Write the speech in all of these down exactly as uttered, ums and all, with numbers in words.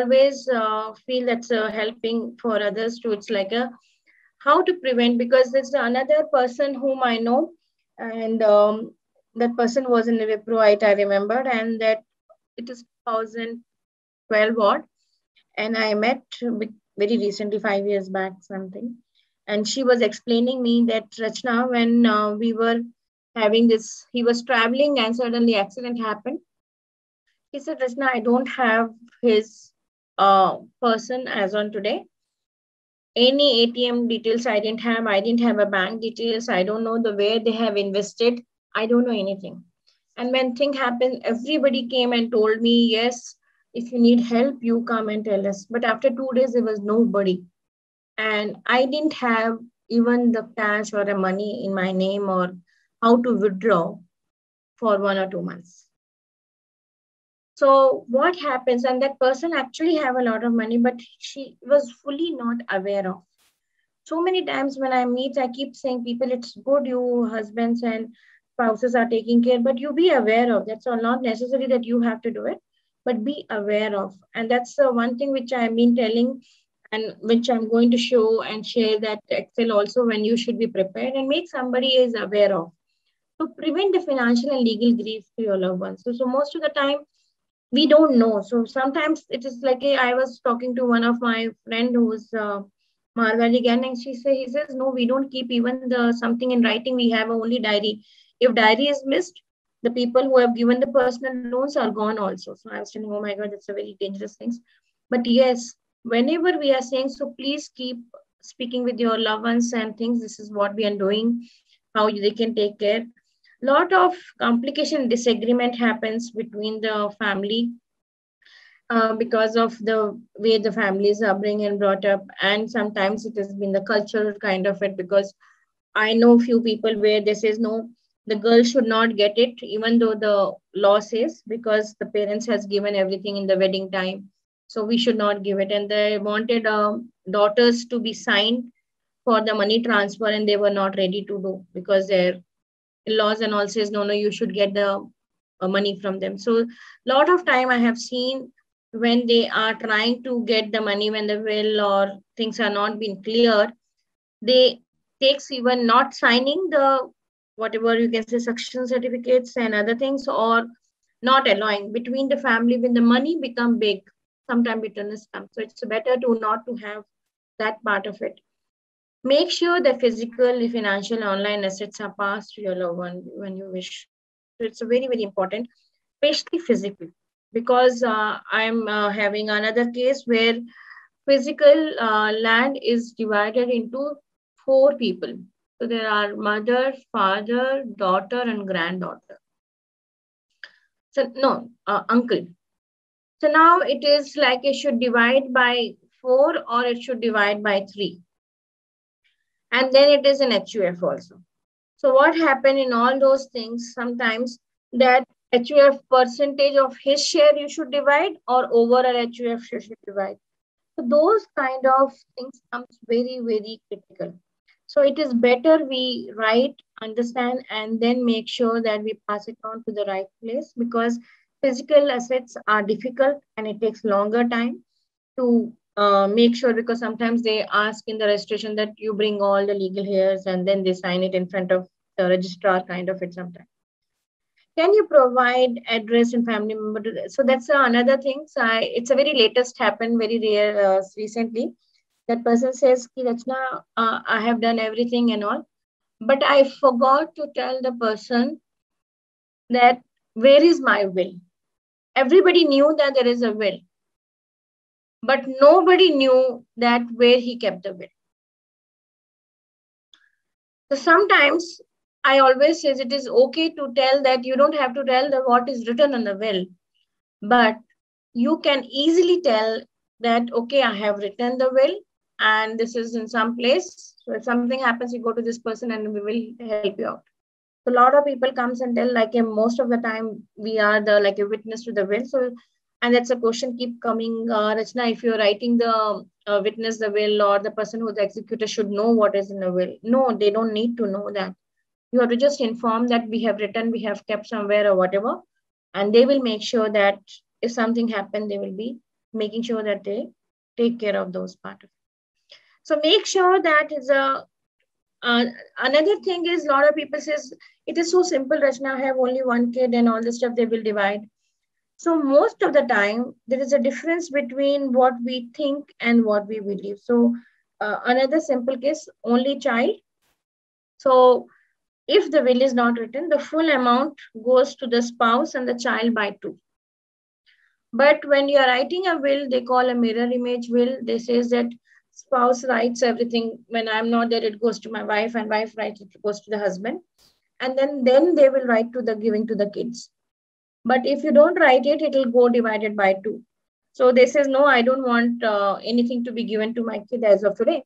always uh, feel that's uh, helping for others too. It's like a how to prevent, because there's another person whom I know, and um, that person was in the Wipro, I remembered, and that it is twenty twelve odd, and I met very recently, five years back, something. And she was explaining me that Rachna, when uh, we were having this, he was traveling and suddenly accident happened. He said, Rachna, I don't have his uh, person as on today. Any A T M details I didn't have. I didn't have a bank details. I don't know the way they have invested. I don't know anything. And when thing happened, everybody came and told me, yes, if you need help, you come and tell us. But after two days, there was nobody. And I didn't have even the cash or a money in my name or how to withdraw for one or two months. So what happens, and that person actually have a lot of money, but she was fully not aware of. So many times when I meet, I keep saying people, it's good you husbands and spouses are taking care, but you be aware of. That's all, not necessary that you have to do it, but be aware of. And that's the one thing which I've been telling, and which I'm going to show and share that Excel also, when you should be prepared and make somebody is aware of. To prevent the financial and legal grief to your loved ones. So, so most of the time, we don't know. So sometimes it is like a, I was talking to one of my friend who's uh, Marwari again, and she say he says no, we don't keep even the something in writing. We have only diary. If diary is missed, the people who have given the personal loans are gone also. So I was telling, oh my God, that's a very dangerous thing. But yes, whenever we are saying, so please keep speaking with your loved ones and things. This is what we are doing, how they can take care. Lot of complication, disagreement happens between the family uh, because of the way the families are being and brought up, and sometimes it has been the cultural kind of it, because I know few people where they says no, the girl should not get it even though the law says, because the parents has given everything in the wedding time, so we should not give it. And they wanted uh, daughters to be signed for the money transfer, and they were not ready to do because their laws and all says no, no, you should get the uh, money from them. So lot of time I have seen when they are trying to get the money, when the will or things are not being clear, they takes even not signing the whatever you can say succession certificates and other things, or not allowing between the family. When the money become big, sometimes bitterness comes. So it's better to not to have that part of it. Make sure the physical, financial, online assets are passed to your loved one when you wish. So it's a very, very important, especially physically, because uh, I'm uh, having another case where physical uh, land is divided into four people. So there are mother, father, daughter, and granddaughter. So no, uh, uncle. So now it is like it should divide by four or it should divide by three. And then it is an H U F also. So what happened in all those things, sometimes that H U F percentage of his share you should divide, or overall H U F you should divide. So those kind of things comes very, very critical. So it is better we write, understand, and then make sure that we pass it on to the right place, because physical assets are difficult and it takes longer time to uh, make sure, because sometimes they ask in the registration that you bring all the legal hairs and then they sign it in front of the registrar kind of it sometimes. Can you provide address and family member? To so that's uh, another thing. So I, it's a very latest happened very rare uh, recently. That person says, Ki Rachna, uh, I have done everything and all, but I forgot to tell the person that where is my will. Everybody knew that there is a will, but nobody knew that where he kept the will. So sometimes I always say it is okay to tell that you don't have to tell the what is written on the will, but you can easily tell that, okay, I have written the will and this is in some place. So if something happens, you go to this person and we will help you out. So a lot of people comes and tell, like uh, most of the time we are the like a witness to the will. So, and that's a question keep coming, uh, Rachna, if you're writing the uh, witness the will, or the person who's the executor should know what is in the will. No, they don't need to know that. You have to just inform that we have written, we have kept somewhere or whatever, and they will make sure that if something happened, they will be making sure that they take care of those part of it. So make sure that is a, uh, another thing is a lot of people says, it is so simple, Rachna, I have only one kid and all the stuff they will divide. So most of the time, there is a difference between what we think and what we believe. So uh, another simple case, only child. So if the will is not written, the full amount goes to the spouse and the child by two. But when you are writing a will, they call a mirror image will. They says that spouse writes everything. When I'm not there, it goes to my wife, and wife writes it goes to the husband. And then, then they will write to the giving to the kids. But if you don't write it, it will go divided by two. So they says, no, I don't want uh, anything to be given to my kid as of today.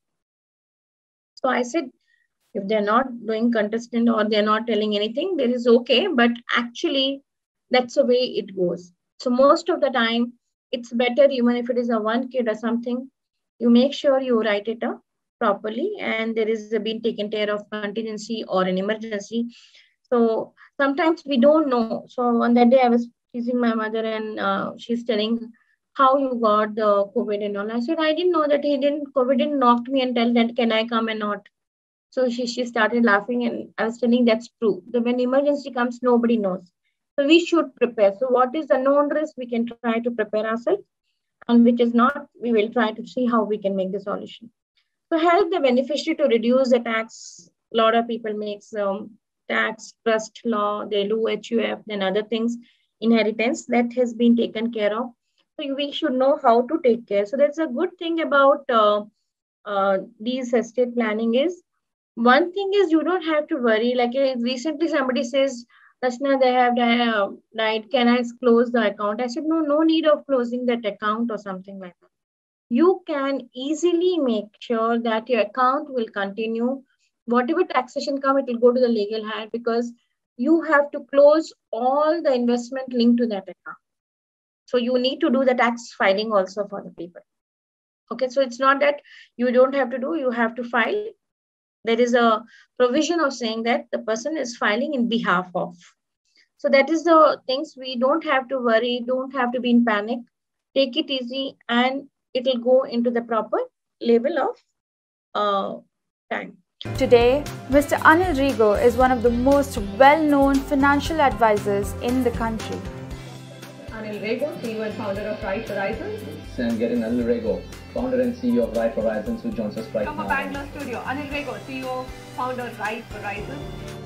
So I said, if they're not doing contestant or they're not telling anything, there is okay. But actually, that's the way it goes. So most of the time, it's better, even if it is a one kid or something, you make sure you write it up properly and there is a being taken care of contingency or an emergency. So sometimes we don't know. So on that day, I was teasing my mother and uh, she's telling how you got the COVID and all. I said, I didn't know that he didn't, COVID didn't knock me and tell that, can I come and not? So she, she started laughing and I was telling that's true. So when emergency comes, nobody knows. So we should prepare. So what is the known risk? We can try to prepare ourselves. And which is not, we will try to see how we can make the solution. So help the beneficiary to reduce the tax. A lot of people make um, tax, trust law, they do H U F, then other things, inheritance that has been taken care of. So we should know how to take care. So that's a good thing about uh, uh, these estate planning is, one thing is you don't have to worry. Like uh, recently somebody says, Rachna, they have died, can I close the account? I said, no, no need of closing that account or something like that. You can easily make sure that your account will continue. Whatever taxation come, it will go to the legal hire because you have to close all the investment linked to that account. So you need to do the tax filing also for the people. Okay, so it's not that you don't have to do, you have to file. There is a provision of saying that the person is filing in behalf of. So that is the things we don't have to worry, don't have to be in panic. Take it easy and it will go into the proper level of uh, time. Today, Mister Anil Rego is one of the most well-known financial advisors in the country. Anil Rego, C E O and founder of Right Horizons. And getting Anil Rego, founder and C E O of Right Horizons, who joins us right From now. From a Bangalore studio, Anil Rego, C E O, founder, Right Horizons.